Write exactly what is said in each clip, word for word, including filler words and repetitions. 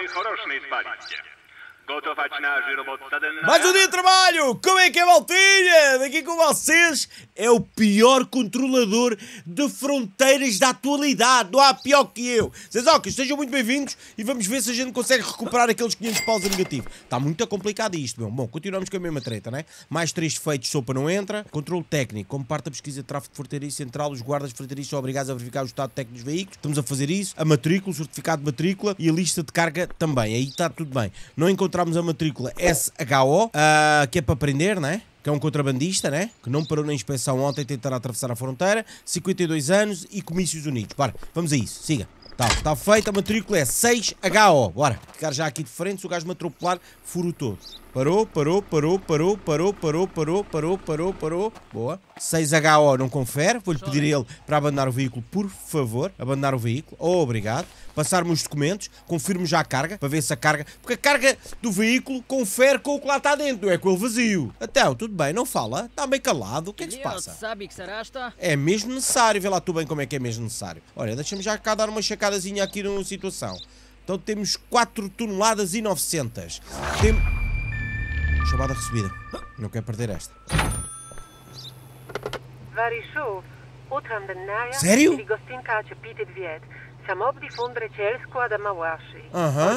хорошие спалите. Готовать наш работу. Mais um dia de trabalho! Como é que é, maltinha? Daqui com vocês é o pior controlador de fronteiras da atualidade. Não há pior que eu. Vocês, ó, que sejam muito bem-vindos e vamos ver se a gente consegue recuperar aqueles quinhentos paus a negativo. Está muito complicado isto, meu. Bom, continuamos com a mesma treta, né? Mais três defeitos, sopa não entra. Controle técnico. Como parte da pesquisa de tráfego de fronteiriço central, os guardas fronteiriços são obrigados a verificar o estado técnico dos veículos. Estamos a fazer isso. A matrícula, o certificado de matrícula e a lista de carga também. Aí está tudo bem. Não encontramos a matrícula S H O, uh, que é para prender, né? Que é um contrabandista, né? Que não parou na inspeção ontem e tentará atravessar a fronteira. cinquenta e dois anos e comícios unidos. Bora, vamos a isso. Siga. Tá, está feita, a matrícula é seis H O. Bora. Ficar já aqui de frente, se o gajo me atropelar, furo todo. Parou, parou, parou, parou, parou, parou, parou, parou, parou, parou. Boa. seis H O não confere. Vou-lhe pedir a ele para abandonar o veículo, por favor. Abandonar o veículo. Oh, obrigado. Passar-me os documentos. Confirmo já a carga, para ver se a carga... Porque a carga do veículo confere com o que lá está dentro, não é com ele vazio. Então, tudo bem, não fala. Está meio calado. O que é que se passa? É mesmo necessário. Vê lá tu bem como é que é mesmo necessário. Olha, deixa-me já cá dar uma chacadazinha aqui numa situação. Então temos quatro toneladas e novecentas. Tem... Chamada recebida. Não quero perder esta. Sério? Aham.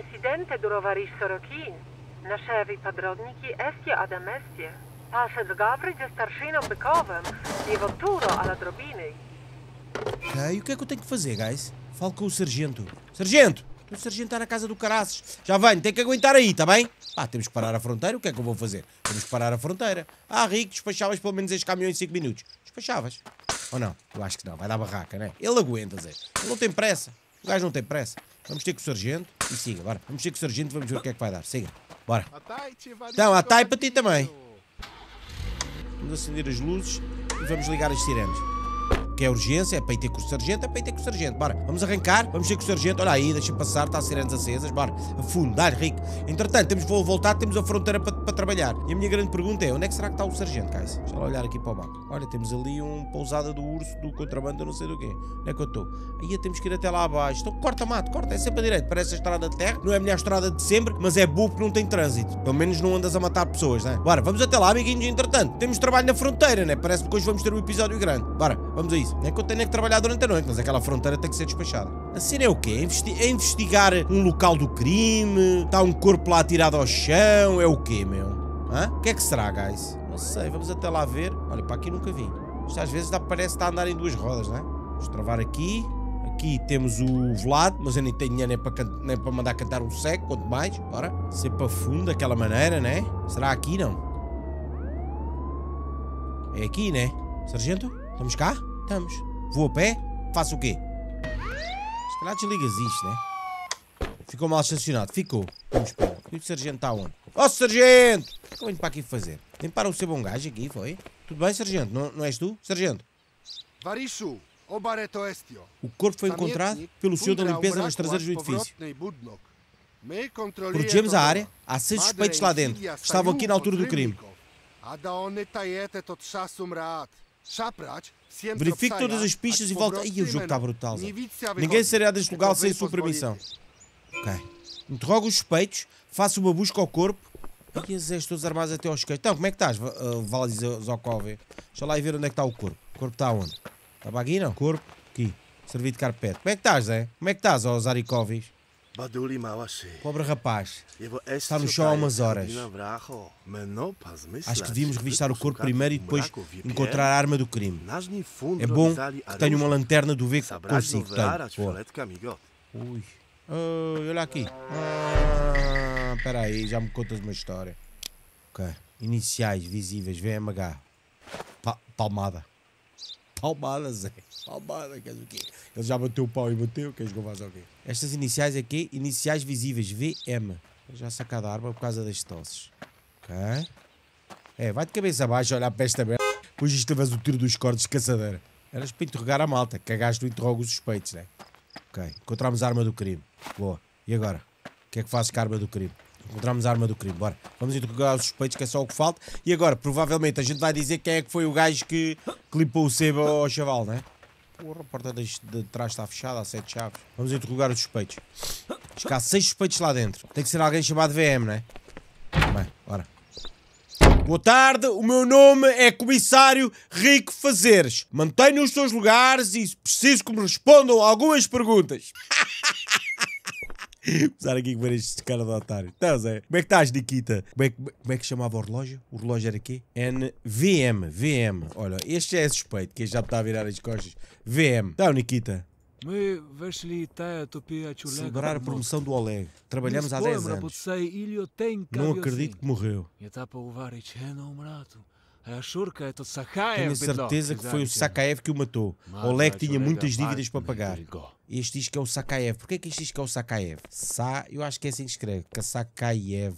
Ok, o que é que eu tenho que fazer, guys? Falo com o sargento. Sargento! O sargento está na casa do caraças. Já venho, tem que aguentar aí, tá bem? Pá, temos que parar a fronteira, o que é que eu vou fazer? Temos que parar a fronteira. Ah, Rico, despachavas pelo menos este caminhão em cinco minutos. Despachavas. Ou não? Eu acho que não, vai dar barraca, né? Ele aguenta, Zé. Ele não tem pressa. O gajo não tem pressa. Vamos ter com o sargento e siga, bora. Vamos ter com o sargento e vamos ver o que é que vai dar. Siga, bora. Então, a TAI para ti também. Vamos acender as luzes e vamos ligar as sirenes. Que é urgência, é para ir ter com o sargento, é para ir ter com o sargento. Bora, vamos arrancar, vamos ter com o sargento. Olha aí, deixa passar, está as sirenes acesas. Bora, a fundo, dá-lhe, Rico. Entretanto, temos voo voltar, temos a fronteira para, para trabalhar. E a minha grande pergunta é, onde é que será que está o sargento, Cais? Deixa lá olhar aqui para o mapa. Olha, temos ali um pousada do urso, do contrabando, não sei do quê. Onde é que eu estou? Aí temos que ir até lá abaixo. Então corta, mato, corta, é sempre a direita. Parece a estrada de terra, não é a melhor estrada de sempre, mas é boa porque não tem trânsito. Pelo menos não andas a matar pessoas, né? Bora, vamos até lá, amiguinhos. Entretanto, temos trabalho na fronteira, né? Parece que hoje vamos ter um episódio grande. Bora, vamos a isso. Não é que eu tenho que trabalhar durante a noite, mas aquela fronteira tem que ser despachada. A cena é o quê? É, investi é investigar um local do crime? Está um corpo lá atirado ao chão? É o quê, meu? Hã? O que é que será, guys? Não sei, vamos até lá ver. Olha, para aqui nunca vim. Isto às vezes dá, parece que está a andar em duas rodas, né? Vamos travar aqui. Aqui temos o Vlad, mas eu nem tenho dinheiro nem para, nem para mandar cantar um seco, quanto mais. Bora. Ser para fundo daquela maneira, né? Será aqui, não? É aqui, né? Sargento? Estamos cá? Estamos. Vou a pé? Faço o quê? Se calhar desligas isto, né? Ficou mal estacionado. Ficou. Vamos para. E o sargento está onde? Ó, sargento! O que eu venho para aqui fazer? Limpar o seu bom gajo aqui, foi? Tudo bem, sargento? Não, não és tu? Sargento? O corpo foi encontrado pelo senhor da limpeza nas traseiras do edifício. Protegemos a área. Há seis suspeitos lá dentro. Estavam aqui na altura do crime. Verifique todas as pistas e volta. Ih, o jogo está brutal. Zé. Ninguém sairá deste lugar sem a sua permissão. Ok. Interroga os suspeitos. Faça uma busca ao corpo. E as és todos armados até aos queixos. Então, como é que estás, uh, Valis Zokov? Deixa lá ir ver onde é que está o corpo. O corpo está onde? Estava aqui, não? Corpo? Aqui. Servido de carpete. Como é que estás, Zé? Como é que estás, ó Zarikovis? Pobre rapaz. Está no chão há umas horas. Acho que devíamos revistar o corpo primeiro e depois encontrar a arma do crime. É bom que tenha uma lanterna do ver que consigo. Tenho. Ui. Oh, olha aqui. Ah, espera aí, já me contas uma história. Ok. Iniciais visíveis, V M H. Pa palmada. Palmada, Zé. Palmada, queres o quê? Ele já bateu o pau e bateu, queres que eu faça o quê? Estas iniciais aqui, iniciais visíveis, V M. Já sacado a arma por causa das tosses. Ok. É, vai de cabeça abaixo olhar para esta merda. Depois isto levas o tiro dos cortes de caçadeira. Eras para interrogar a malta. Cagaste, interroga os suspeitos, né? Ok. Encontramos a arma do crime. Boa. E agora? O que é que fazes com a arma do crime? Encontramos a arma do crime, bora. Vamos interrogar os suspeitos, que é só o que falta. E agora, provavelmente, a gente vai dizer quem é que foi o gajo que clipou o sebo ao chaval, né? Porra, a porta de, de trás está fechada, há sete chaves. Vamos interrogar os suspeitos. Acho que há seis suspeitos lá dentro. Tem que ser alguém chamado V M, não é? Bem, bora. Boa tarde, o meu nome é Comissário Rico Fazeres. Mantenham os seus lugares e preciso que me respondam algumas perguntas. Vou usar aqui com estes caras de otário. Então, Zé, como é que estás, Nikita? Como é, que, como é que chamava o relógio? O relógio era quê? N V M. V M. Olha, este é suspeito, que já me está a virar as costas. V M. Então, Nikita. Мы вошли тая тупия чулека. Celebrar a promoção do Oleg. Trabalhamos há dez anos. Não acredito que morreu. Tenho a certeza que foi o Sakaev que o matou. Oleg tinha muitas dívidas para pagar. Este diz que é o Sakaev. Porquê que este diz que é o Sakaev? Sa... Eu acho que é assim que escreve. Sakaev.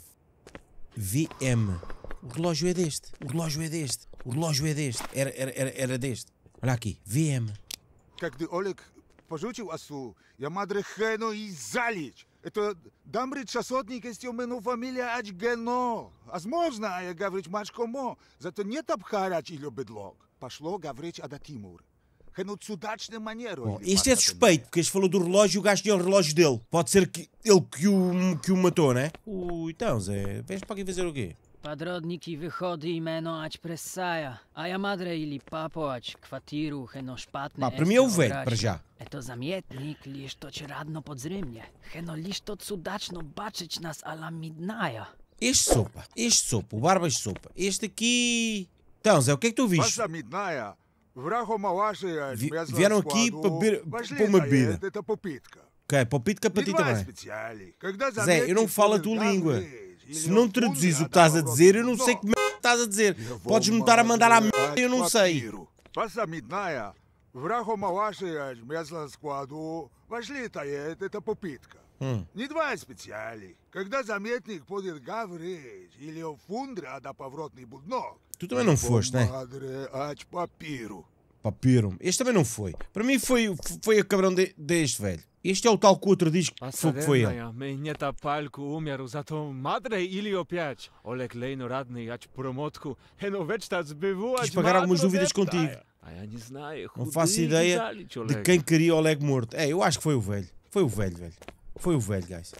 V M. O relógio é deste. O relógio é deste. O relógio é deste. Era, era, era, era deste. Olha aqui. V M. Когда Олег пожучил осу, я мадре хено и залить. Это дамбрит шасотник, если у меня фамилия Ачгено. Возможно, я говорить мачкомо, зато нет обхарач или бедлог. Пошло говорить Ада Тимур. Хено цудачная манера. Bom, este é suspeito, porque este falou do relógio e o gajo tinha o relógio dele. Pode ser que ele que o, que o matou, né? Ui, então, Zé, vens para aqui fazer o quê? Подробники выхода именно ать прессая, а я мадре или папу ать квартиру хено шпатне. Pá, para mim é o velho, para já. Это заметник лишь то радно подзремне. Хено лишь то судачно бачить нас ала midnaia. Este sopa, este sopa, o Barbas sopa. Este aqui... Então, Zé, o que é que tu viste? Ваша midnaia. Врагу маваши, Vi- vieram aqui para beber para uma bebida. Это попытка. Ok, palpite para ti também. специали. Когда Zé, eu não falo a tua língua. Se não traduzis o que estás a dizer, eu não sei que merda estás a dizer. Podes-me estar a mandar à merda, eu não sei. Ваша midnaia. Врагу маваши, местном складу. Вошли тает, это попытка. Hum. Не два специали. Когда заметник будет говорить, или в фундре, а да поворотный буднок. Tu também não foste, né? Madre, ать папиру. Papiro. Este também não foi. Para mim foi, foi o cabrão de, deste velho. Este é o tal que o outro diz que foi, que foi ele. Мы не пальку умер, зато мадре или опять. Олег Лейно радный ать промотку. Хено вечтац биву Quis pagar algumas dúvidas contigo. А я не знаю. Não faço ideia de quem queria o Oleg morto. É, eu acho que foi o velho. Foi o velho, velho. Foi o velho, guys.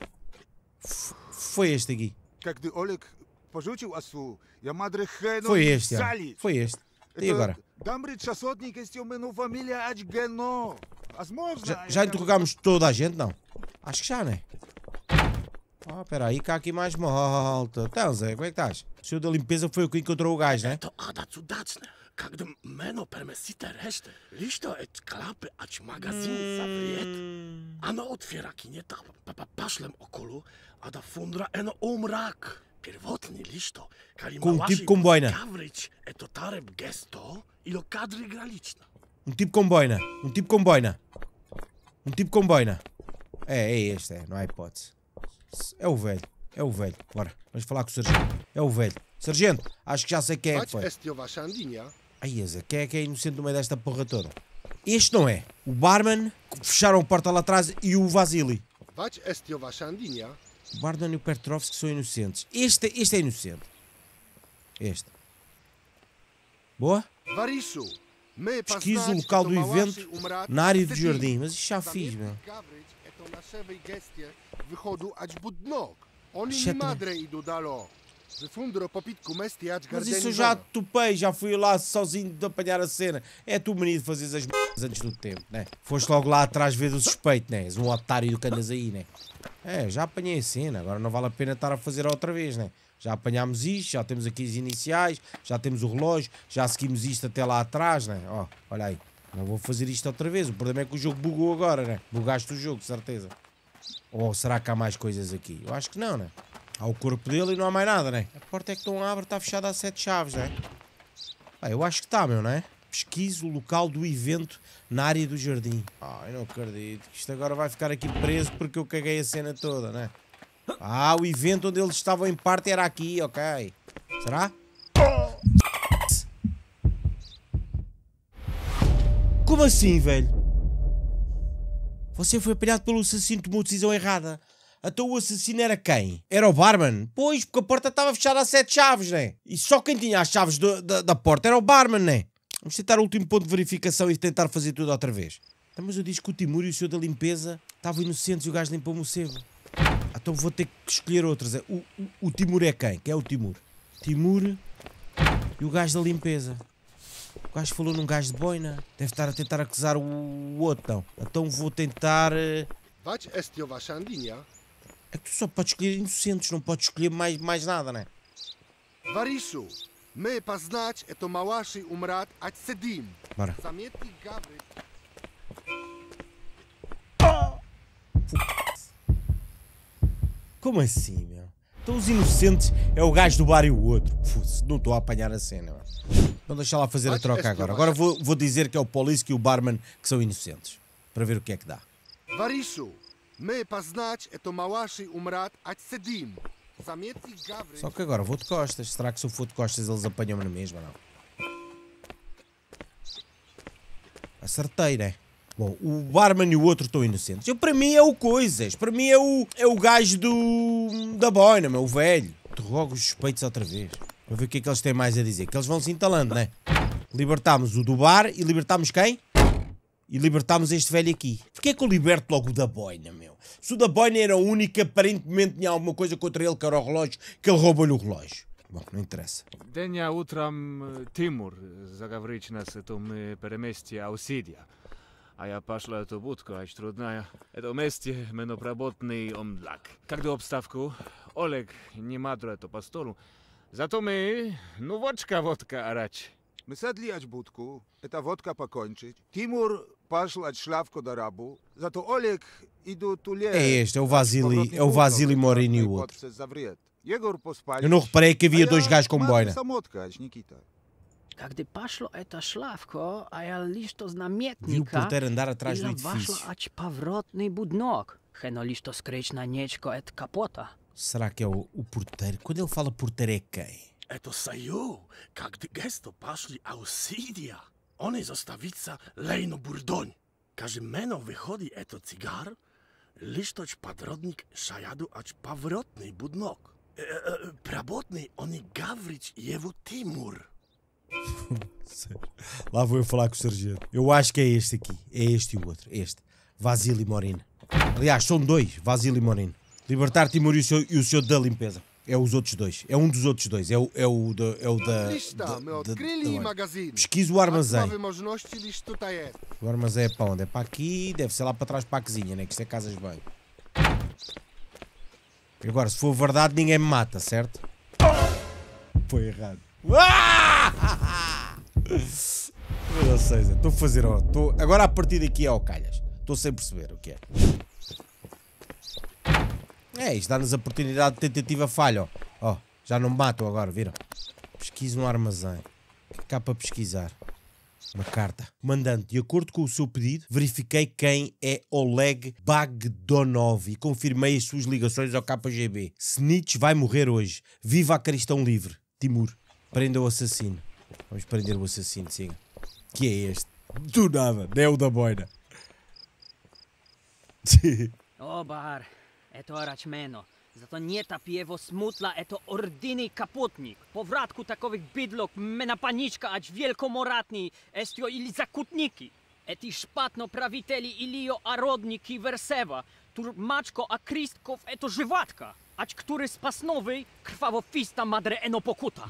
F- Foi este aqui. Когда Олег пожучил осу, я мадре хено Foi и este, já. залить. Foi este. E agora? Дамбрит шасотник, если у меня фамилия Ачгено. Возможно. Já, já interrogámos toda a gente? Não. Acho que já, né? Ah, espera aí, que há aqui mais malta. Então, Zé, como é que estás? O senhor da limpeza foi o que encontrou o gajo, né? To Ada cudacne, когда meno permesite resztę, listo et klapy ać magazyn zawriet, ano otwiera kinieta paszlem okolu, a da fundra eno umrak. Pierwotny listo, kali Com um małaszy tipo com boina. kawryć eto tareb gesto, ilo kadry graliczna. Um tipo com boina. Um tipo com boina. Um tipo com boina. É, é este, é. Não há hipótese. É o velho. É o velho. Bora, vamos falar com o sargento. É o velho. Sargento, acho que já sei quem é que foi. Ai, Zé, quem é que é inocente no meio desta porra toda? Este não é. O barman, que fecharam a porta lá atrás, e o Vasily. O Bardan e o Petrovski são inocentes. Este, este é inocente. Este. Boa? Pesquisa o local do evento na área do jardim. Mas isto já fiz, meu. Mas isso eu já topei, já fui lá sozinho de apanhar a cena. É tu, menino, de fazeres as merdas antes do tempo, né? Foste logo lá atrás ver o suspeito, né? És um otário do que andas aí, né? É, já apanhei a cena, agora não vale a pena estar a fazer outra vez, né? Já apanhámos isto, já temos aqui as iniciais, já temos o relógio, já seguimos isto até lá atrás, né? Ó, olha aí, não vou fazer isto outra vez. O problema é que o jogo bugou agora, né? Bugaste o jogo, certeza. Ou será que há mais coisas aqui? Eu acho que não, né? Há o corpo dele e não há mais nada, né? A porta é que não abre, está fechada a sete chaves, né? Ah, eu acho que está, meu, né? Pesquise o local do evento na área do jardim. Ah, eu não acredito. Isto agora vai ficar aqui preso porque eu caguei a cena toda, né? Ah, o evento onde eles estavam em parte era aqui, ok. Será? Como assim, velho? Você foi apanhado pelo assassino que tomou a decisão errada. Então o assassino era quem? Era o barman? Pois, porque a porta estava fechada a sete chaves, né? E só quem tinha as chaves do, da, da porta era o barman, né? Vamos tentar o último ponto de verificação e tentar fazer tudo outra vez. Então, mas eu disse que o Timur e o senhor da limpeza estavam inocentes e o gajo limpou-me o sebo. Então vou ter que escolher outras. O, o, o Timur é quem? Quem é o Timur? Timur e o gajo da limpeza. O gajo falou num gajo de boina. Deve estar a tentar acusar o, o outro, não. Então vou tentar... uh, Wać estio wasza linia? É que tu só podes escolher inocentes, não podes escolher mais, mais nada, né? Wariszu, my poznać eto małaszy umrat ać sedim. Bora. Zamietnik Gawry. Como assim, meu? Então os inocentes é o gajo do bar e o outro. Putz, não estou a apanhar a cena, meu. Então deixa lá fazer a troca agora. Agora vou, vou dizer que é o Polisky e o Barman que são inocentes. Para ver o que é que dá. Wariszu, my poznać eto małaszy umrat ać sedim. Zamietnik Gawry. Só que agora vou de costas. Será que se eu for de costas eles apanham-me na mesma, não? Acertei, né? Bom, o Barman e o outro estão inocentes. Eu, para mim é o Coisas. Para mim é o, é o gajo do, da boina, meu, o velho. Interrogo os suspeitos outra vez. Para ver o que é que eles têm mais a dizer. Que eles vão se entalando, né? Libertámos o do bar e libertámos quem? E libertámos este velho aqui. Porquê é que eu liberto logo o da boina, meu? Se o da boina era o único que aparentemente tinha alguma coisa contra ele, que era o relógio, que ele roubou-lhe o relógio. Bom, não interessa. Dnia utram e, Timur zaговорить нас это мы переместие Ауссидия. А я пошла эту будку, аж трудная. Это вместе менопработный омдлак. Когда обставку, Олег не мадру это по столу. Зато мы, ну водка, водка орать. My sedli ać budku, eta wodka pokończyć. Timur poszł ać szlawko do rabu. Za to Oleg idu tu lie. É este, é o Vasily, é o Vasily Morin e o outro. Jegor pospalić. Eu não reparei que havia a dois ja gajos com mam boina. samotka ać Nikita. Gdy poszło eto szlawko, a ja lisz to Vi o znamietnika, porteiro andar atrás do i waszło edifício. ać powrotny budnok. Heno lisz to skryć na nieczko et kapota. Será que é o, o porteiro? Quando ele fala porteiro é quem? Eto saju, kagdy gesto paszli Aussidia. One zostawica lejno burdoń. Każy meno wychodzi eto cigar, lisztoć padrodnik szajadu ać powrotny budnok. E, e, prabotny oni gawrić jewu Timur. Lá vou eu falar com o sargento. Eu acho que é este aqui. É este e o outro. Este. Vasily Morin. Aliás, são dois. Vasily Morin. Libertar Timur e o, seu, e o senhor da limpeza. É os outros dois. É um dos outros dois. É o, é o, da, é o da... Lista, da- my da- odkryli da- magazyn. Pesquisa o armazém. Nowe możności lisz tutaj jest. O armazém é para onde? É para aqui. Deve ser lá para trás para a cozinha, né? Que isto é casas bem. Agora, se for verdade, ninguém me mata, certo? Foi errado. Ou seja, estou a fazer. Ó, estou... Agora a partir daqui é ao calhas. Estou sem perceber o que é. É, isto dá-nos a oportunidade de tentativa falha. Ó, ó, já não me matam agora, viram? Pesquisa no armazém. O que é que há para pesquisar? Uma carta. Comandante, de acordo com o seu pedido, verifiquei quem é Oleg Bagdonov e confirmei as suas ligações ao K G B. Snitch vai morrer hoje. Viva a Cristão Livre. Timur, prenda o assassino. Vamos prender o assassino, siga. Que é este? Do nada, é o da boina. O bar, eto orać meno. Za to nie ta piewo smutla, eto ordyny kaputnik. Powratku takowych bydlok, mena paniczka, ać wielkomoratni, estio ili zakutniki. Eti szpatno prawiteli ilio arodniki wersewa, tur maczko a kristkow eto żywatka, ać który spasnowy krwawo fista madre eno pokuta.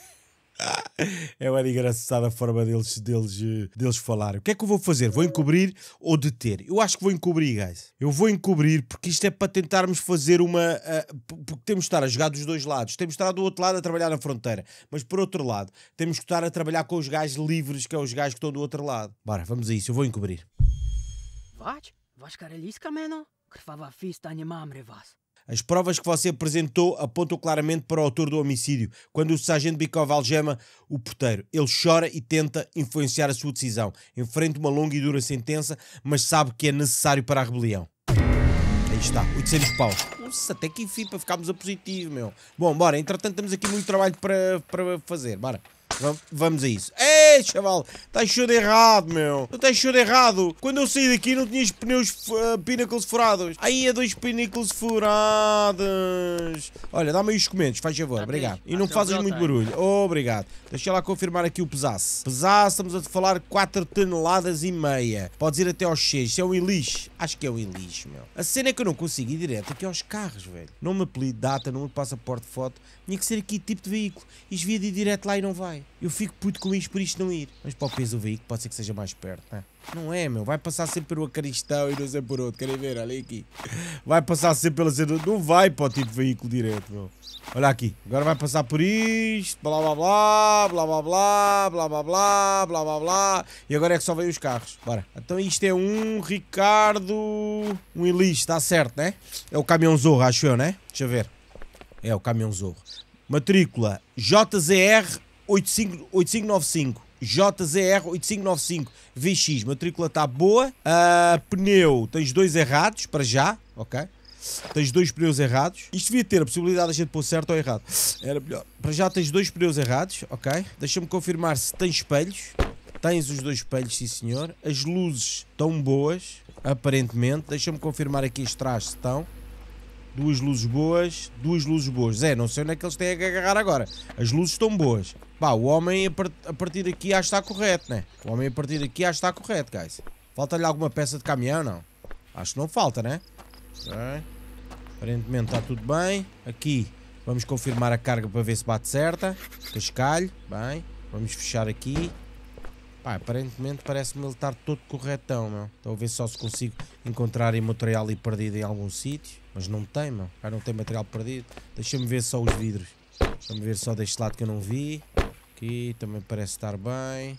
É uma engraçada a forma deles, deles, eh, deles falarem. O que é que eu vou fazer? Vou encobrir ou deter? Eu acho que vou encobrir, guys. Eu vou encobrir porque isto é para tentarmos fazer uma... Uh, porque temos de estar a jogar dos dois lados. Temos de estar do outro lado a trabalhar na fronteira. Mas por outro lado, temos que estar a trabalhar com os gajos livres, que é os gajos que estão do outro lado. Bora, vamos a isso. Eu vou encobrir. Wać? Wasz kareliska meno? Krwawa fista nie mamry was. As provas que você apresentou apontam claramente para o autor do homicídio. Quando o sargento Bikov algema o porteiro, ele chora e tenta influenciar a sua decisão. Enfrenta uma longa e dura sentença, mas sabe que é necessário para a rebelião. Aí está, oitocentos paus. Nossa, até que enfim, para ficarmos a positivo, meu. Bom, bora. Entretanto, temos aqui muito trabalho para, para fazer. Bora. Vamos a isso. Ei, chaval, estás cheio de errado, meu. Tu estás cheio de errado. Quando eu saí daqui não tinhas pneus uh, pinnacles furados. Aí é dois pinnacles furados. Olha, dá-me aí os comentários, faz favor, obrigado. E não fazes muito barulho. Obrigado. Deixa lá confirmar aqui o pesaço. Pesaço, estamos a falar quatro toneladas e meia. Podes ir até aos seis. Isso é um Elis. Acho que é um Elis, meu. A cena é que eu não consigo ir direto aqui aos carros, velho. Não me apelido, data, número de passaporte, foto. Tinha que ser aqui tipo de veículo. E devia de ir direto lá e não vai. Eu fico puto com isto por isto não ir. Mas para o peso do veículo pode ser que seja mais perto, não é? Não é, meu. Vai passar sempre por uma Caristão e não sei por outro. Querem ver? Olha aqui. Vai passar sempre pela cena. Não vai para o tipo de veículo direto, meu. Olha aqui. Agora vai passar por isto. Blá blá blá. Blá blá blá. Blá blá blá. Blá blá blá. E agora é que só vem os carros. Bora. Então isto é um Ricardo. Um Elis. Está certo, né? É o caminhão Zorro, acho eu, né? Deixa eu ver. É o caminhão Zorro. Matrícula J Z R oito cinco nove cinco. J Z R oito cinco nove cinco V X, matrícula está boa. Uh, pneu, tens dois errados para já, ok? Tens dois pneus errados. Isto devia ter a possibilidade de a gente pôr certo ou errado. Era melhor. Para já tens dois pneus errados, ok? Deixa-me confirmar se tens espelhos. Tens os dois espelhos, sim senhor. As luzes estão boas, aparentemente. Deixa-me confirmar aqui as trás se estão. Duas luzes boas, duas luzes boas. É, não sei onde é que eles têm a agarrar agora. As luzes estão boas. Pá, o homem a, part a partir daqui acho que está correto, né? O homem a partir daqui acho que está correto, guys. Falta-lhe alguma peça de caminhão, não? Acho que não falta, né? Okay. Aparentemente está tudo bem. Aqui, vamos confirmar a carga para ver se bate certa. Cascalho, bem. Vamos fechar aqui. Pá, aparentemente parece-me ele estar todo corretão, meu. Estou a ver só se consigo encontrar aí material ali perdido em algum sítio. Mas não tem, meu. Ah, não tem material perdido. Deixa-me ver só os vidros. Deixa-me ver só deste lado que eu não vi. Aqui também parece estar bem.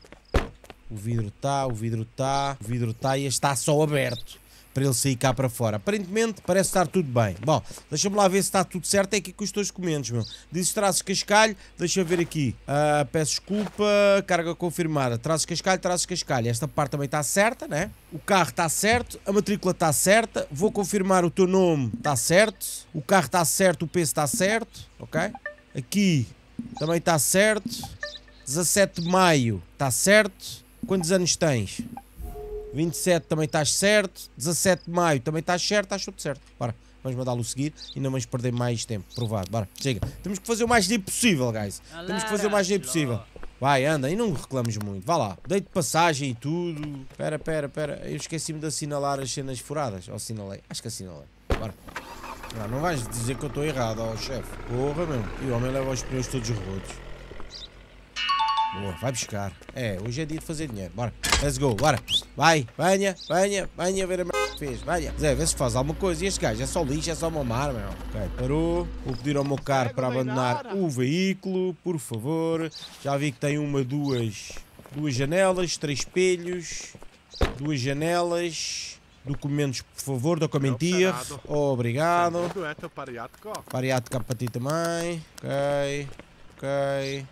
O vidro está, o vidro está. O vidro está e está só aberto. Para ele sair cá para fora. Aparentemente parece estar tudo bem. Bom, deixa-me lá ver se está tudo certo. É aqui com os teus documentos, meu. Dizes traços cascalho. Deixa eu ver aqui. Uh, peço desculpa. Carga confirmada. Traços cascalho, traços cascalho. Esta parte também está certa, né? O carro está certo. A matrícula está certa. Vou confirmar o teu nome. Está certo. O carro está certo. O peso está certo. Ok? Aqui também está certo. dezassete de maio. Está certo. Quantos anos tens? vinte e sete também estás certo. dezassete de maio também estás certo. Estás tudo certo. Bora, vamos mandá-lo seguir e não vamos perder mais tempo. Provado. Bora, chega. Temos que fazer o mais limpo possível, guys. Temos que fazer o mais limpo possível. Vai, anda, e não reclames muito. Vá lá. Dei-te passagem e tudo. Pera, pera, pera. Eu esqueci-me de assinalar as cenas furadas. Ou assinalei? Acho que assinalei. Bora. Não, não vais dizer que eu estou errado, ó chefe. Porra, meu. E o homem leva os pneus todos rotos. Boa, vai buscar. É, hoje é dia de fazer dinheiro. Bora, let's go, bora. Vai, venha, venha, venha ver a merda que fez. Venha. Zé, vê se faz alguma coisa. E este gajo é só lixo, é só mamar, meu. Ok, parou. Vou pedir ao meu carro para abandonar o veículo, por favor. Já vi que tem uma, duas, duas janelas, três espelhos, duas janelas. Documentos, por favor, documentir. Obrigado. Pariatka para ti também. Ok, ok.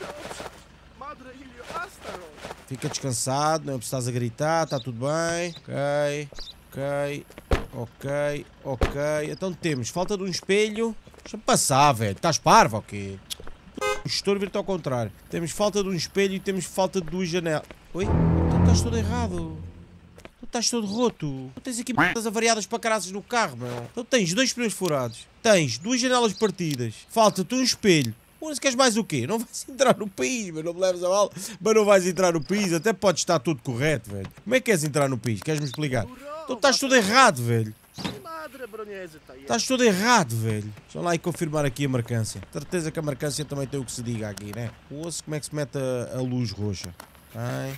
Fica descansado, não precisas a gritar, está tudo bem. Ok, ok, ok, ok. Então temos, falta de um espelho. Deixa-me passar, velho. Estás parvo ou quê? O gestor vira-te ao contrário. Temos falta de um espelho e temos falta de duas janelas. Oi? Tu estás todo errado. Tu estás todo roto. Tu tens aqui merdas avariadas para caraças no carro, meu. Tu tens dois pneus furados. Tens duas janelas partidas. Falta-te um espelho. Mas queres mais o quê? Não vais entrar no país, mas não me leves a mal. Mas não vais entrar no país, até pode estar tudo correto, velho. Como é que queres entrar no país? Queres-me explicar? Então estás tudo errado, velho. Estás tudo errado, velho. Deixa lá e confirmar aqui a marcância. Certeza que a marcância também tem o que se diga aqui, né? Ouço como é que se mete a, a luz roxa. Ok.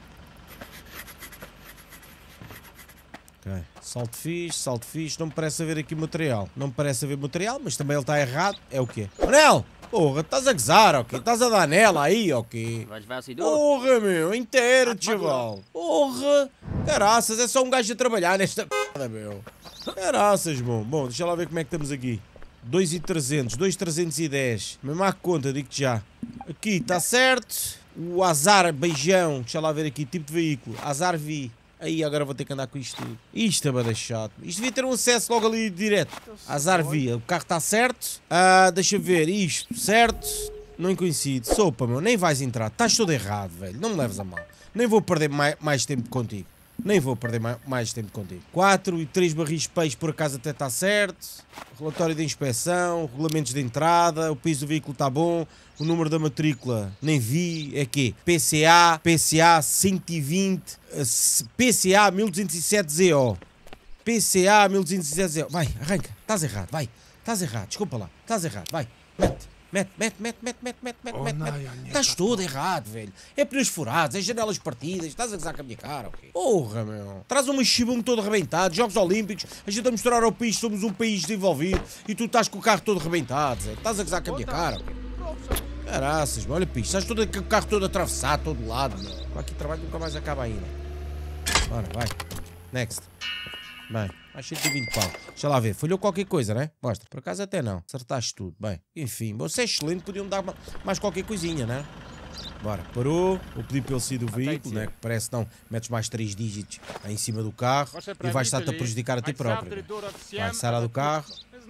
Ok. Salto fixe, salto fixe. Não me parece haver aqui material. Não me parece haver material, mas também ele está errado. É o quê? Manel! Porra, estás a gozar, ok? Estás a dar nela aí, ok? Porra, meu, inteiro, chaval. Porra, caraças, é só um gajo a trabalhar nesta p***, meu. Caraças, bom. Bom, deixa lá ver como é que estamos aqui. dois mil e trezentos, dois mil trezentos e dez. Mesmo à conta, digo-te já. Aqui, está certo. O Azar Beijão, deixa lá ver aqui, tipo de veículo. Azar Vi. Aí agora vou ter que andar com isto tudo. Isto é bada chato. Isto devia ter um acesso logo ali direto. Azar via. O carro está certo. Ah, deixa ver. Isto, certo. Não coincide. Sopa, meu. Nem vais entrar. Estás todo errado, velho. Não me leves a mal. Nem vou perder mais, mais tempo contigo. Nem vou perder mais, mais tempo contigo. quatro e três barris de peixe por acaso até está certo. Relatório de inspeção, regulamentos de entrada, o piso do veículo está bom, o número da matrícula nem vi, é quê? P C A, P C A cento e vinte, P C A mil duzentos e sete Z O. P C A mil duzentos e sete Z O. Vai, arranca. Estás errado, vai. Estás errado, desculpa lá. Estás errado, vai. Mete. Mete, mete, mete, mete, mete, mete, mete, mete, mete. Estás todo errado, velho. É pneus furados, é janelas partidas. Estás a gozar com a minha cara, ok? Porra, meu. Traz um chibum todo arrebentado, Jogos Olímpicos. A gente a mostrar ao país, somos um país desenvolvido. E tu estás com o carro todo arrebentado, Zé. Estás a gozar com a minha cara, ok? Caraças, meu. Olha, picho. Estás todo com o carro todo atravessado, todo lado, meu. Aqui trabalho nunca mais acaba ainda. Bora, vai. Next. Bem, mais cento e vinte pau. Deixa lá ver, falhou qualquer coisa, né? Mostra, por acaso até não. Acertaste tudo, bem. Enfim, você é excelente, podiam dar mais qualquer coisinha, né? Bora, parou. Vou pedir pelo C do veículo, né? Que parece não. Metes mais três dígitos aí em cima do carro e vais estar-te a prejudicar a ti próprio. Vai, sai lá do carro.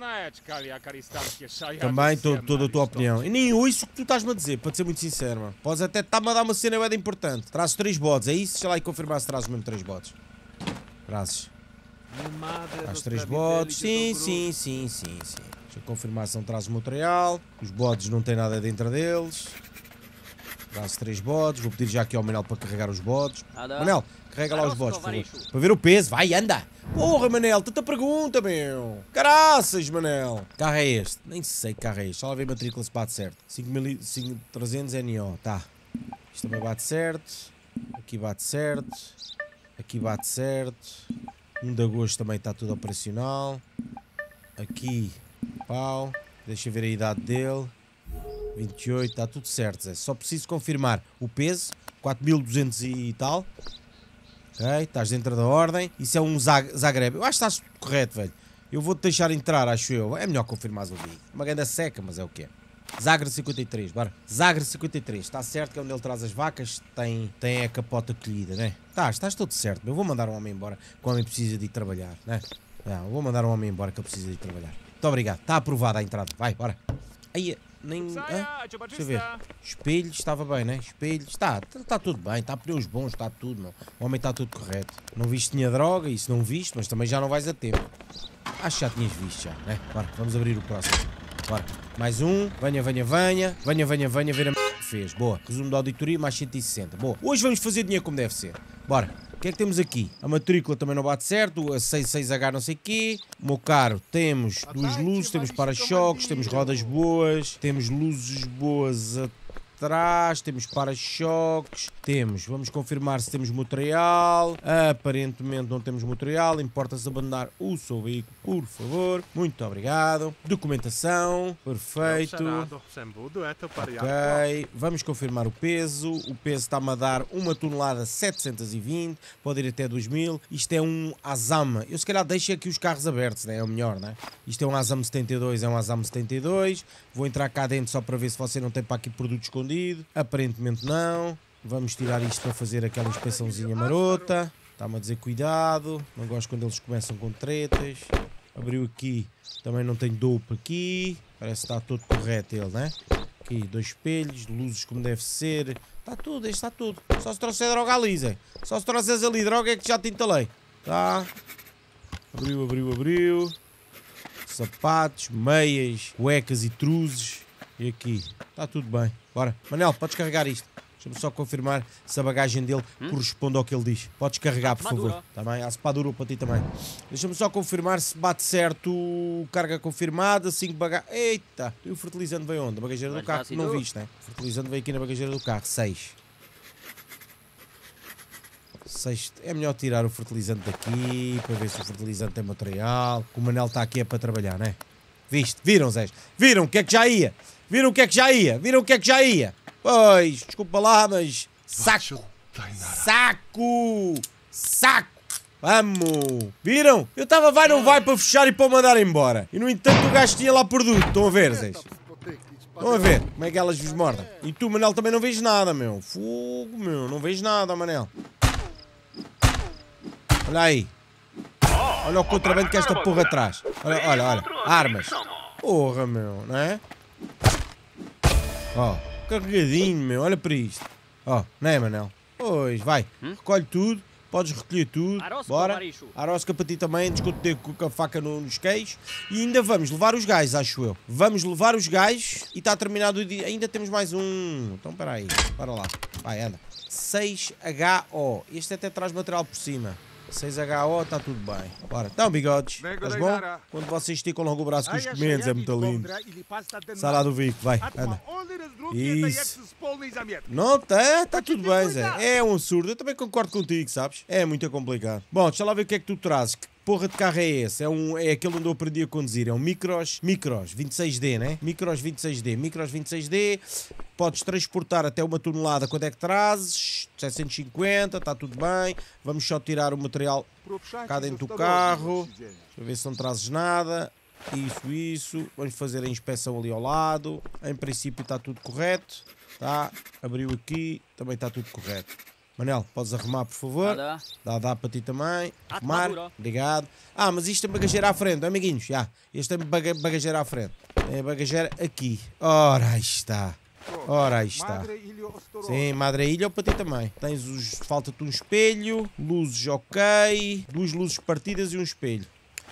Também estou toda a tua opinião. E nem ouço o que tu estás-me a dizer, para te ser muito sincero, mano. Podes até estar-me a dar uma cena bem importante. Trazes três bodes, é isso? Deixa lá e confirmar se trazes mesmo três bodes. Trazes. As três bodes, sim, sim, sim, sim, sim. Deixa eu confirmar se não traz o material. Os bodes não tem nada dentro deles. Traz três bodes. Vou pedir já aqui ao Manel para carregar os bodes. Manel, carrega lá os bodes, por favor. Para ver o peso, vai, anda. Porra, Manel, tanta pergunta, meu. Caraças, Manel. Carro é este? Nem sei que carro é este. Só lá ver a matrícula se bate certo. cinco mil e trezentos N O, tá. Isto também bate certo. Aqui bate certo. Aqui bate certo. um de agosto também está tudo operacional. Aqui, pau. Deixa eu ver a idade dele. vinte e oito, está tudo certo, Zé. Só preciso confirmar o peso. quatro mil e duzentos e tal. Ok, estás dentro da ordem. Isso é um Zagreb. Eu acho que estás correto, velho. Eu vou-te deixar entrar, acho eu. É melhor confirmares o vídeo. Uma ganda seca, mas é o que é. Zagreb cinquenta e três, bora. Zagreb cinquenta e três, está certo que é onde ele traz as vacas, tem, tem a capota colhida, né? Tá, estás todo certo, eu vou mandar um homem embora, que o homem precisa de ir trabalhar, né? Não, vou mandar um homem embora que ele precisa de ir trabalhar. Muito obrigado, está aprovada a entrada, vai, bora. Aí, nem... Ah, deixa eu ver. Espelhos, estava bem, né? Espelhos, está, está tudo bem, está pneus bons, está tudo, meu. O homem está tudo correto. Não viste que tinha droga, isso não viste, mas também já não vais a tempo. Acho que já tinhas visto já, né? Bora, vamos abrir o próximo. Bora, mais um, venha, venha, venha, venha, venha, venha, ver a m que fez, boa, resumo da auditoria mais cento e sessenta, boa, hoje vamos fazer dinheiro como deve ser, bora, o que é que temos aqui? A matrícula também não bate certo, a sessenta e seis H não sei o quê, meu caro, temos duas luzes, temos para-choques, temos rodas boas, temos luzes boas atrás, temos para-choques, temos, vamos confirmar se temos material, aparentemente não temos material, importa-se abandonar o seu veículo, por favor, muito obrigado, documentação, perfeito, ok, vamos confirmar o peso, o peso está-me a dar uma tonelada setecentos e vinte, pode ir até dois mil, isto é um Azam, eu se calhar deixo aqui os carros abertos, né? É o melhor, né? Isto é um Azam setenta e dois, é um Azam setenta e dois, vou entrar cá dentro só para ver se você não tem para aqui produto escondido. Aparentemente não. Vamos tirar isto para fazer aquela inspeçãozinha marota. Está-me a dizer cuidado. Não gosto quando eles começam com tretas. Abriu aqui. Também não tem dope aqui. Parece que está todo correto ele, né? Aqui, dois espelhos, luzes como deve ser. Está tudo, este está tudo. Só se trouxer droga ali, Zé. Só se trouxeres ali droga é que já te entalei. Tá? Abriu, abriu, abriu. Sapatos, meias, cuecas e truzes. E aqui, está tudo bem. Bora, Manel, podes carregar isto. Deixa-me só confirmar se a bagagem dele hum? corresponde ao que ele diz. Podes carregar, por favor. Tá bem? Há sepadura para ti também. Deixa-me só confirmar se bate certo. Carga confirmada, cinco bagagens. Eita! E o fertilizante veio onde? A bagageira do carro? Não viste, né? O fertilizante veio aqui na bagageira do carro. seis. seis. É melhor tirar o fertilizante daqui para ver se o fertilizante tem material. O Manel está aqui é para trabalhar, né? Viste? Viram, Zé? Viram o que é que já ia? Viram o que é que já ia? Viram o que é que já ia? Pois, desculpa lá, mas... Saco! Saco! Saco! Vamos! Viram? Eu estava vai não vai para fechar e para mandar embora. E no entanto o gajo tinha lá produto. Estão a ver, Zé? Estão a ver como é que elas vos mordem? E tu, Manel, também não vês nada, meu. Fogo, meu. Não vês nada, Manel. Olha aí. Olha o contrabando que esta porra atrás. Olha, olha, olha. Armas. Porra, meu, não é? Ó, carregadinho, meu. Olha para isto. Ó, não é, Manel? Pois, vai. Hum? Recolhe tudo. Podes recolher tudo. Arosca, Bora. Maricho. Arosca para ti também. Discutir com a faca no- nos queijos. E ainda vamos levar os gajos, acho eu. Vamos levar os gajos. E está terminado o dia. Ainda temos mais um. Então, espera aí. Para lá. Vai, anda. seis H O. Este até traz material por cima. seis H O, está tudo bem. Bora. Então, bigodes. Estás bom? Quando vocês esticam logo o braço com os comandos, é muito lindo. Sai lá do veículo, vai. Anda. Isso. Não, tá, está tudo bem, Zé. É um absurdo. Eu também concordo contigo, sabes? É muito complicado. Bom, deixa lá ver o que é que tu trazes. Que porra de carro é esse? É, um, é aquele onde eu aprendi a conduzir. É um Micros, Micros vinte e seis D, né? Micros vinte e seis D. Micros vinte e seis D. Podes transportar até uma tonelada. Quanto é que trazes? setecentos e cinquenta, está tudo bem. Vamos só tirar o material cá dentro do carro. Deixa eu ver se não trazes nada. Isso, isso. Vamos fazer a inspeção ali ao lado. Em princípio está tudo correto. Tá? Abriu aqui. Também está tudo correto. Manel, podes arrumar, por favor? Dá, Dá, dá para ti também. Ah, Arrumar. maduro. Obrigado. Ah, mas isto é bagageira à frente, amiguinhos. Já. Este é baga bagageira à frente. É bagageira aqui. Ora, aí está. Ora, aí está. Sim, Madre Ilha para ti também. Tens os. Falta-te um espelho. Luzes ok. Duas luzes partidas e um espelho.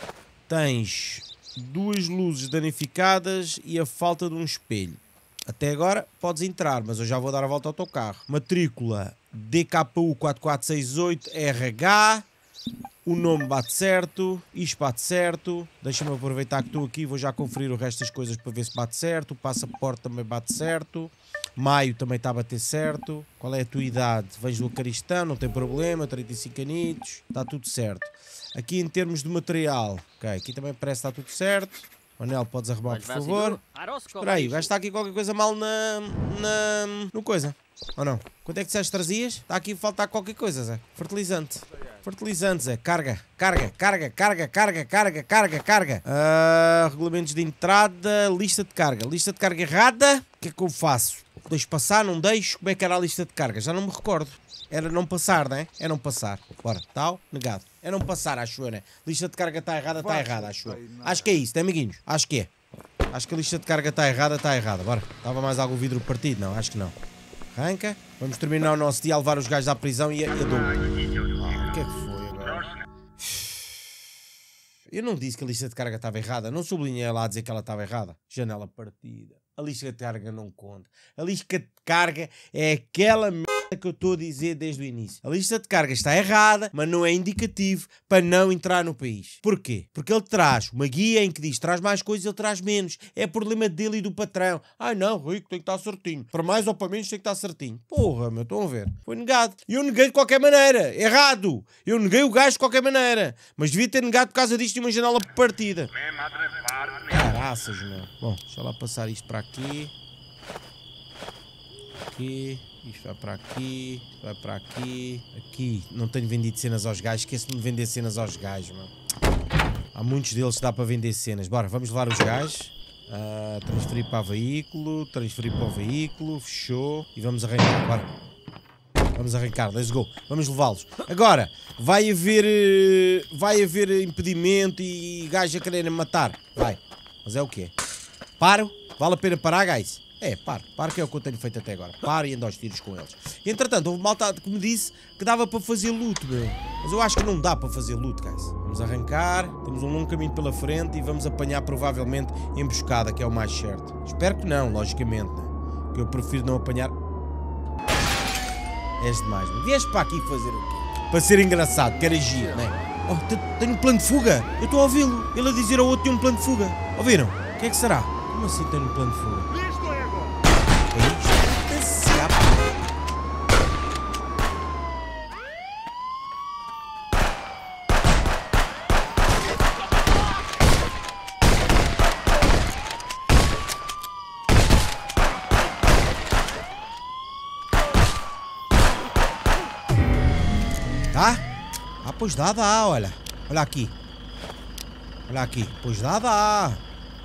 Tens duas luzes danificadas e a falta de um espelho. Até agora podes entrar, mas eu já vou dar a volta ao teu carro. Matrícula D K U quatro quatro seis oito R H. O nome bate certo, isto bate certo. Deixa-me aproveitar que estou aqui, vou já conferir o resto das coisas para ver se bate certo. O passaporte também bate certo. Maio também está a bater certo. Qual é a tua idade? Vens do Acaristão, não tem problema, trinta e cinco anitos, está tudo certo. Aqui em termos de material, ok, aqui também parece que está tudo certo. Manel, podes arrumar, por favor. Espera aí, o gajo está aqui qualquer coisa mal na... na... no coisa. Ou não? Quanto é que disseste trazias? Está aqui a faltar qualquer coisa, Zé. Fertilizante. Fertilizante, Zé. Carga, carga, carga, carga, carga, carga, carga, carga. Uh, regulamentos de entrada, lista de carga. Lista de carga errada. O que é que eu faço? Deixo passar, não deixo? Como é que era a lista de carga? Já não me recordo. Era não passar, não é? É não passar. Bora, tal, negado. É não passar, acho eu, né? Lista de carga está errada, está errada, acho eu. Acho que é isso, né, amiguinhos? Acho que é. Acho que a lista de carga está errada, está errada. Bora. Estava mais algum vidro partido? Não, acho que não. Arranca. Vamos terminar o nosso dia a levar os gajos à prisão e a, e a dor. Ah, o que é que foi agora? Eu não disse que a lista de carga estava errada. Não sublinhei lá a dizer que ela estava errada. Janela partida. A lista de carga não conta. A lista de carga é aquela merda que eu estou a dizer desde o início. A lista de carga está errada, mas não é indicativo para não entrar no país. Porquê? Porque ele traz uma guia em que diz traz mais coisas, ele traz menos. É problema dele e do patrão. Ai não, Rico, tem que estar certinho. Para mais ou para menos tem que estar certinho. Porra, meu, estão a ver. Foi negado. E eu neguei de qualquer maneira. Errado. Eu neguei o gajo de qualquer maneira. Mas devia ter negado por causa disto de uma janela partida. Caraças, meu. Bom, deixa lá passar isto para aqui. Aqui. Isto vai para aqui. Isto vai para aqui. Aqui. Não tenho vendido cenas aos gajos. Esqueço-me de vender cenas aos gajos, meu. Há muitos deles que dá para vender cenas. Bora, vamos levar os gajos. Uh, transferir para o veículo. Transferir para o veículo. Fechou. E vamos arrancar. Bora. Vamos arrancar. Let's go. Vamos levá-los. Agora, vai haver... Vai haver impedimento e gajos a quererem matar. Vai. Mas é o quê? Paro? Vale a pena parar, guys? É, paro. Paro que é o que eu tenho feito até agora. Paro e ando aos tiros com eles. E, entretanto, houve malta que me disse que dava para fazer loot, meu. Mas eu acho que não dá para fazer loot, guys. Vamos arrancar. Temos um longo caminho pela frente e vamos apanhar provavelmente emboscada, que é o mais certo. Espero que não, logicamente, né? Que eu prefiro não apanhar... És demais, meu. Vieste para aqui fazer o quê? Para ser engraçado, que era giro, né? Oh, tenho um plano de fuga. Eu estou a ouvi-lo. Ele a dizer ao outro tem um plano de fuga. Ouviram? O que é que será? Como assim tem um plano de fuga? É isto? Tá? Ah, pois dá, dá, olha. Olha aqui. Olha aqui. Pois dá, dá.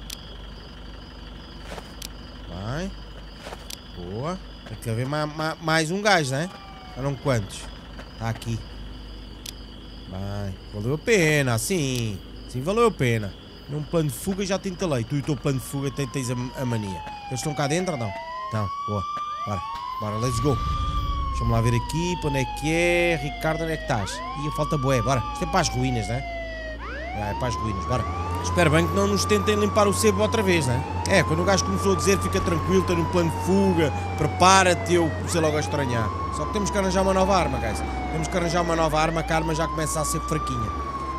Vai. Boa. Tem que haver mais, mais, mais um gajo, né? Eram quantos? Tá aqui. Vai. Valeu a pena, sim. Sim, valeu a pena. Num plano de fuga já te entalei. Tu e o teu plano de fuga tens a, a mania. Eles estão cá dentro ou não? Então, boa. Bora, bora, let's go. Deixa-me lá ver aqui, para onde é que é? Ricardo, onde é que estás? Ih, falta bué, bora. Isto é para as ruínas, né? É, é para as ruínas, bora. Espero bem que não nos tentem limpar o sebo outra vez, né? É, quando o gajo começou a dizer fica tranquilo, tem um plano de fuga, prepara-te, eu comecei logo a estranhar. Só que temos que arranjar uma nova arma, guys. Temos que arranjar uma nova arma, que a arma já começa a ser fraquinha.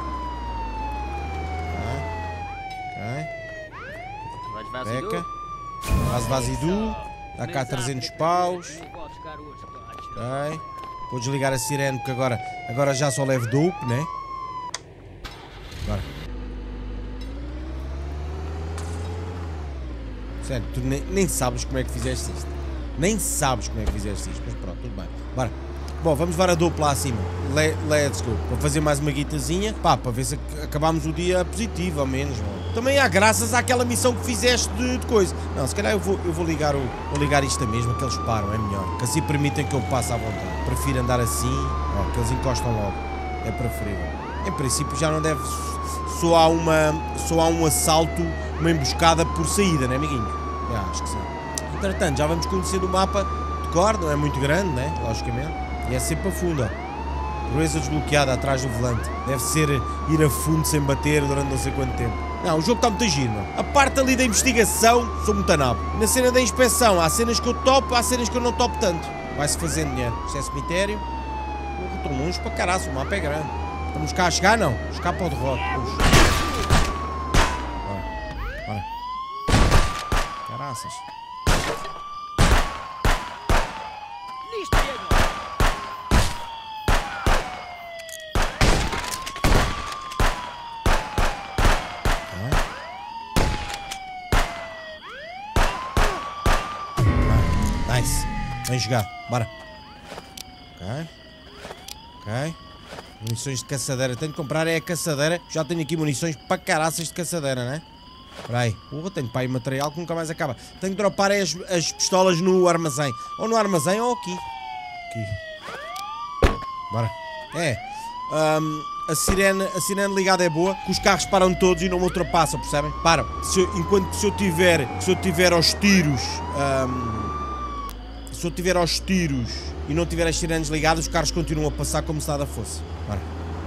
Ok. Beca. Vaz Vazidu. Dá cá trezentos paus. Ok. Vou desligar a sirene porque agora, agora já só levo dope, né? Bora. Sério, tu nem, nem sabes como é que fizeste isto. Nem sabes como é que fizeste isto. Mas pronto, tudo bem. Bora. Bom, vamos levar a dope lá acima. Le, let's go. Para fazer mais uma guitazinha. Pá, para ver se acabámos o dia positivo, ao menos. Mano. Também há graças àquela missão que fizeste de, de coisa. Não, se calhar eu vou, eu vou, ligar, o, vou ligar isto mesmo, que eles param, é melhor. Que assim permitem que eu passe à vontade. Prefiro andar assim, ó, que eles encostam logo. É preferível. Em princípio já não deve soar, uma, soar um assalto, uma emboscada por saída, né, amiguinho? Já, acho que sim. Entretanto, já vamos conhecer o mapa de cor, não é muito grande, né? Logicamente. E é sempre a fundo, ó. Proeza desbloqueada atrás do volante. Deve ser ir a fundo sem bater durante não sei quanto tempo. Não, o jogo está muito giro, mano. A parte ali da investigação, sou muito anabo. Na cena da inspeção, há cenas que eu topo, há cenas que eu não topo tanto. Vai-se fazendo dinheiro. Isto é cemitério. Estou longe para caraço, o mapa é grande. Estamos cá a chegar, não? Escapa ao derrote. Bora. Bora. Caraças. Nice. Vem jogar. Bora. Ok. Ok. Munições de caçadeira. Tenho que comprar é a caçadeira. Já tenho aqui munições para caraças de caçadeira, né? Espera aí. Oh, tenho para aí material que nunca mais acaba. Tenho que dropar as, as pistolas no armazém. Ou no armazém ou aqui. Aqui. Bora. É. Um, a, sirene, a sirene ligada é boa. Que os carros param todos e não me ultrapassam, percebem? Param. Se eu, enquanto se eu tiver, se eu tiver aos tiros... Um, se eu tiver aos tiros e não tiver as sirenes ligadas, os carros continuam a passar como se nada fosse. Bora.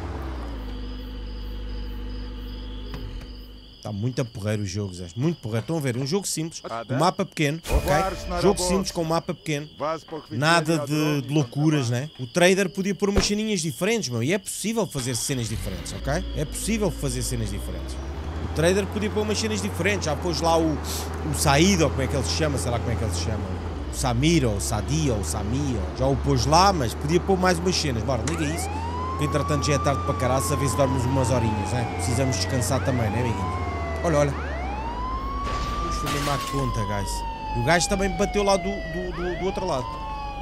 Está muito a porreiro os jogos, Zé. Muito porreiro. Estão a ver? Um jogo simples, um mapa pequeno, ok? Jogo simples com um mapa pequeno. Nada de, de loucuras, né? O trader podia pôr umas ceninhas diferentes, meu. E é possível fazer cenas diferentes, ok? É possível fazer cenas diferentes. O trader podia pôr umas cenas diferentes. Já pôs lá o, o Saído, ou como é que ele se chama, sei lá como é que ele se chama. O Samir, ou o Sadia, ou o Samir. Já o pôs lá, mas podia pôr mais umas cenas. Bora, liga isso. Que entretanto já é tarde para caralho, a ver se dormos umas horinhas, né? Precisamos descansar também, né, amiguinho? Olha, olha. Vamos fazer uma conta, guys. E o gajo também bateu lá do, do, do, do outro lado.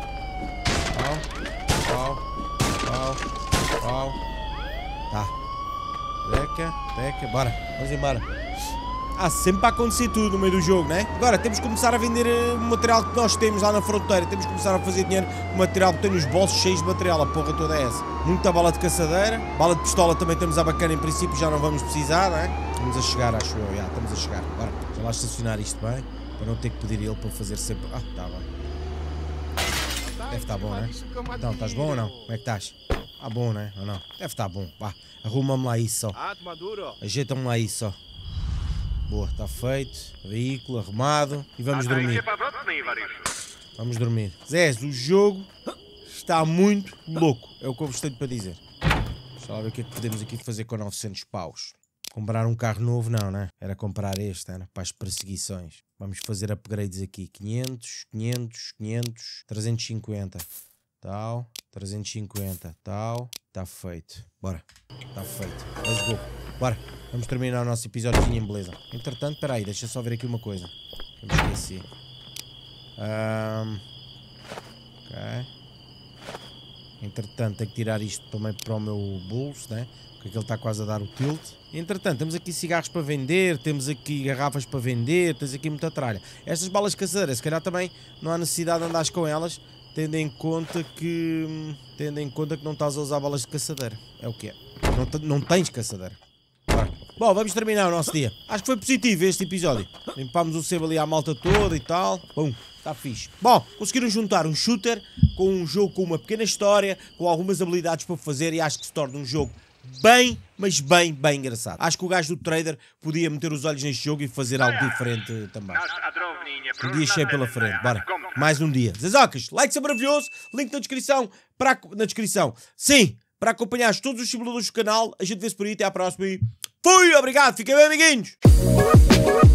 Pau, pau, pau, pau. Tá. Teca, teca. Bora, vamos embora. Há sempre a acontecer tudo no meio do jogo, né? Agora temos que começar a vender o material que nós temos lá na fronteira. Temos que começar a fazer dinheiro com o material que tem nos bolsos cheios de material. A porra toda é essa. Muita bala de caçadeira. Bala de pistola também temos a bacana, em princípio já não vamos precisar, né? Estamos a chegar, acho eu. Já, estamos a chegar. Bora, já lá estacionar isto bem. Para não ter que pedir ele para fazer sempre... Ah, está bem. Deve estar bom, né? Então, estás bom ou não? Como é que estás? Ah, bom, né? Ou não? Deve estar bom. Vá, arruma-me lá isso só. Ajeita-me lá isso só. Boa, está feito. Veículo arrumado. E vamos dormir. Vamos dormir. Zé, o jogo está muito louco. É o que eu vos tenho para dizer. Deixa lá ver o que é que podemos aqui fazer com novecentos paus. Comprar um carro novo não, né? Era comprar este, era para as perseguições. Vamos fazer upgrades aqui. quinhentos, quinhentos, quinhentos, trezentos e cinquenta. Tal, trezentos e cinquenta. Tal. Está feito. Bora. Está feito. Let's go. Bora. Vamos terminar o nosso episódio em beleza. Entretanto, espera aí, deixa só ver aqui uma coisa. Eu me esqueci. Um, ok. Entretanto, tenho que tirar isto também para o meu bolso, né? Porque aquele está quase a dar o tilt. Entretanto, temos aqui cigarros para vender, temos aqui garrafas para vender, temos aqui muita tralha. Estas balas caçadeiras, se calhar também não há necessidade de andares com elas, tendo em conta que... Tendo em conta que não estás a usar balas de caçadeira. É o que é. Não, não tens caçadeira. Bom, vamos terminar o nosso dia. Acho que foi positivo este episódio. Limpámos o sebo ali à malta toda e tal. Bum. Está fixe. Bom, conseguiram juntar um shooter com um jogo com uma pequena história, com algumas habilidades para fazer e acho que se torna um jogo bem, mas bem, bem engraçado. Acho que o gajo do trader podia meter os olhos neste jogo e fazer algo diferente também. Um dia cheio pela frente, bora. Mais um dia. Zezocas, like é maravilhoso, link na descrição, para, na descrição. Sim, para acompanhar todos os simuladores do canal, a gente vê-se por aí, até à próxima e fui, obrigado, fiquem bem amiguinhos.